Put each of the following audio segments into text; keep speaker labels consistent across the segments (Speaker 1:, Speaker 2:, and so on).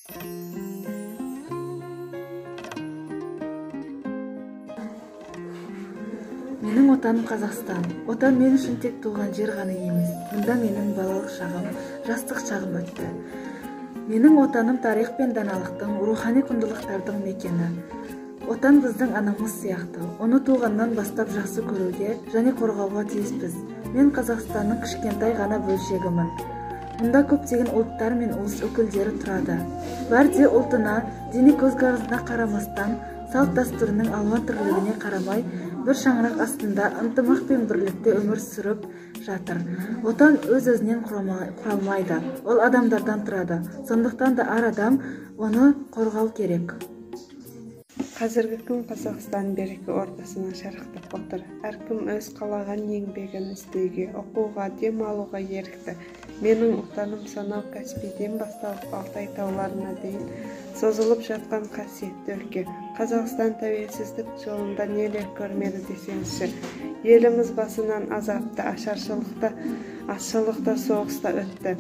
Speaker 1: Менің отаным Қазақстан. Отан мен үшін тек туған жер ғана емес. Мұнда менің балалық шағым, жастық шағым өтті. Менің отаным тарих пен даналықтың, рухани құндылықтардың мекені. Отан біздің анамыз сияқты. Оны туғаннан бастап жақсы көруге және қорғауға тиіспіз. Мен Қазақстанның кішкентай ғана бөлшегімін. Мұнда көптеген ұлттар мен ұлыс өкілдері тұрады. Бәрі ұлтына, діни көзқарасына қарамастан, салт-дәстүрінің алуан түрлілігіне қарамай, бір шаңырақ астында ынтымақ пен бірлікте өмір сүріп жатыр. Отан өз-өзінен құралмайды, ол адамдардан тұрады. Сондықтан да әр адам оны қорғау керек.
Speaker 2: Қазіргі күн Қазақстан берекі ортасына шарықтап отыр. Әркім өз қалаған еңбегін істеуге, оқуға, демалуға ерікті. Менің отаным сонау Каспийден басталып Алтай тауларына дейін созылып жатқан қасиетті өлке. Қазақстан тәуелсіздік жолында нелер көрмеді десеңізші. Еліміз басынан азапты, ашаршылықта, соғыста өтті.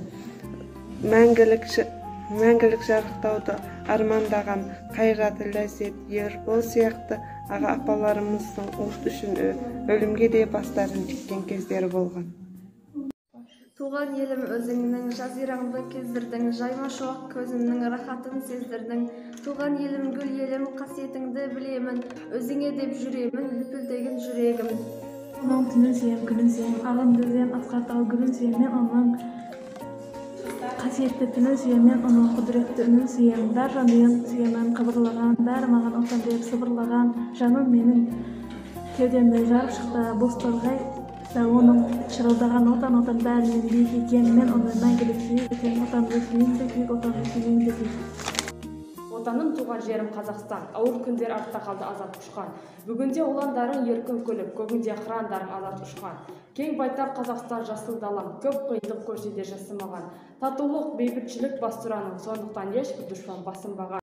Speaker 2: Мәңгілік жарықтауды армандаған қайраты ләззет Ербол сияқты аға-апаларымыздың ұлт үшін өлімге де бастарын тіккен кездері болған.
Speaker 3: Туған елім өзіңнің жазираңды кездірдің, жайма шуақ көзімнің рахатын сездірдің. Туған елім гүл елім, қасиетіңді білемін, өзіңе деп жүремін, лүпілдеген жүрегім.
Speaker 4: Оның түнін сүйем, күнін сүйем, ағымды сүйем, асқар тау гүлін сүйем, мен оның қасиетті түнін сүйем, мен оның құдіретті үнін сүйем. Бар жанұян сүйемін қыбырлаған, бәрі маған отан деп сыбырлаған, жаным менің кеудемді жарып шықты, боз торғай оның шырылдаған отан бәрінен биік екен, мен оны мәңгілік сүйем, отанды сүйемді күйік, отанды сүйемді күйік.
Speaker 5: Отаным туған жерім Қазақстан, ауыр күндер артта қалды азат ұшқан. Бүгінде ұландарың еркін күліп, көгінде қырандарың азат ұшқан. Кең байтақ Қазақстан жасыл далам, көп қиындық көрсе де жасымаған. Татулық, бейбітшілік бастыраның, сондықтан ешбір дұшпан басынбаған.